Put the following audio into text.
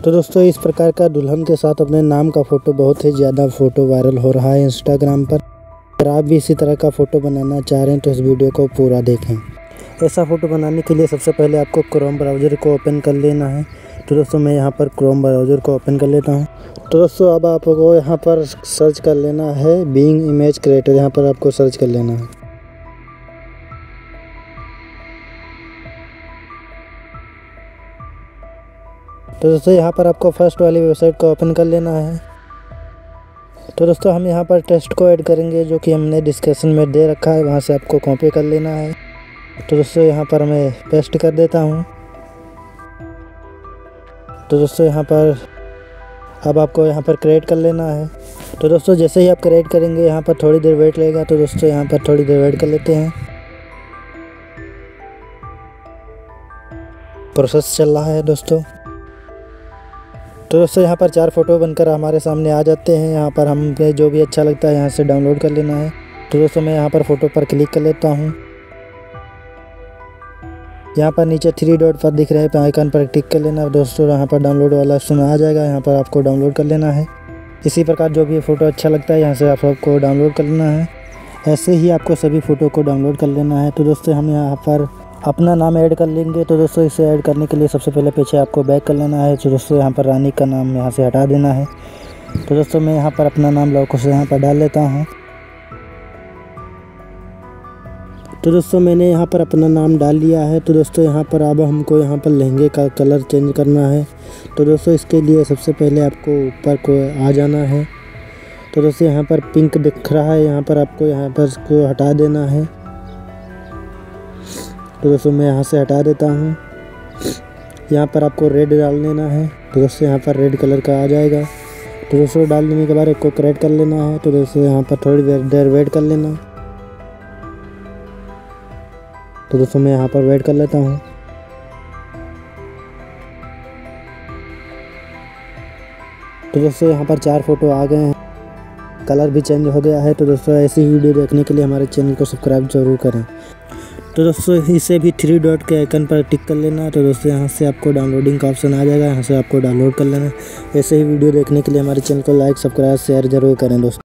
तो दोस्तों इस प्रकार का दुल्हन के साथ अपने नाम का फ़ोटो बहुत ही ज़्यादा फ़ोटो वायरल हो रहा है इंस्टाग्राम पर। अगर आप भी इसी तरह का फ़ोटो बनाना चाह रहे हैं तो इस वीडियो को पूरा देखें। ऐसा फ़ोटो बनाने के लिए सबसे पहले आपको क्रोम ब्राउज़र को ओपन कर लेना है। तो दोस्तों मैं यहाँ पर क्रोम ब्राउज़र को ओपन कर लेता हूँ। तो दोस्तों अब आपको यहाँ पर सर्च कर लेना है बीइंग इमेज क्रिएटर, यहाँ पर आपको सर्च कर लेना है। तो दोस्तों यहाँ पर आपको फर्स्ट वाली वेबसाइट को ओपन कर लेना है। तो दोस्तों हम यहाँ पर टेक्स्ट को ऐड करेंगे जो कि हमने डिस्क्रिप्शन में दे रखा है, वहाँ से आपको कॉपी कर लेना है। तो दोस्तों यहाँ पर मैं पेस्ट कर देता हूँ। तो दोस्तों यहाँ पर अब आपको यहाँ पर क्रिएट कर लेना है। तो दोस्तों जैसे ही आप क्रिएट करेंगे यहाँ पर थोड़ी देर वेट लगेगा। तो दोस्तों यहाँ पर थोड़ी देर वेट कर लेते हैं, प्रोसेस चल रहा है दोस्तों। तो दोस्तों यहाँ पर 4 फ़ोटो बनकर हमारे सामने आ जाते हैं। यहाँ पर हमें जो भी अच्छा लगता है यहाँ से डाउनलोड कर लेना है। तो दोस्तों मैं यहाँ पर फ़ोटो पर क्लिक कर लेता हूँ। यहाँ पर नीचे 3 डॉट पर दिख रहे हैं आइकन पर क्लिक कर लेना। दोस्तों यहाँ पर डाउनलोड वाला ऑप्शन आ जाएगा, यहाँ पर आपको डाउनलोड कर लेना है। इसी प्रकार जो भी फ़ोटो अच्छा लगता है यहाँ से आपको डाउनलोड कर लेना है। ऐसे ही आपको सभी फ़ोटो को डाउनलोड कर लेना है। तो दोस्तों हम यहाँ पर अपना नाम ऐड कर लेंगे। तो दोस्तों इसे ऐड करने के लिए सबसे पहले पीछे आपको बैक कर लेना है। तो दोस्तों यहाँ पर रानी का नाम यहाँ से हटा देना है। तो दोस्तों मैं यहाँ पर अपना नाम लौको से यहाँ पर डाल लेता हूँ। तो दोस्तों मैंने यहाँ पर अपना नाम डाल लिया है। तो दोस्तों यहाँ पर अब हमको यहाँ पर लहंगे का कलर चेंज करना है। तो दोस्तों इसके लिए सबसे पहले आपको ऊपर को आ जाना है। तो दोस्तों यहाँ पर पिंक दिख रहा है, यहाँ पर आपको यहाँ पर इसको हटा देना है। तो दोस्तों मैं यहाँ से हटा देता हूँ। यहाँ पर आपको रेड डाल देना है। तो दोस्तों यहाँ पर रेड कलर का आ जाएगा। तो दोस्तों डाल देने के बाद इसको क्रिएट कर लेना है। तो दोस्तों यहाँ पर थोड़ी देर वेट कर लेना। तो दोस्तों मैं यहाँ पर वेट कर लेता हूँ। तो दोस्तों यहाँ पर 4 फ़ोटो आ गए हैं, कलर भी चेंज हो गया है। तो दोस्तों ऐसी वीडियो देखने के लिए हमारे चैनल को सब्सक्राइब जरूर करें। तो दोस्तों इसे भी 3 डॉट के आइकन पर टिक कर लेना। तो दोस्तों यहाँ से आपको डाउनलोडिंग का ऑप्शन आ जाएगा, यहाँ से आपको डाउनलोड कर लेना। ऐसे ही वीडियो देखने के लिए हमारे चैनल को लाइक, सब्सक्राइब, शेयर जरूर करें दोस्तों।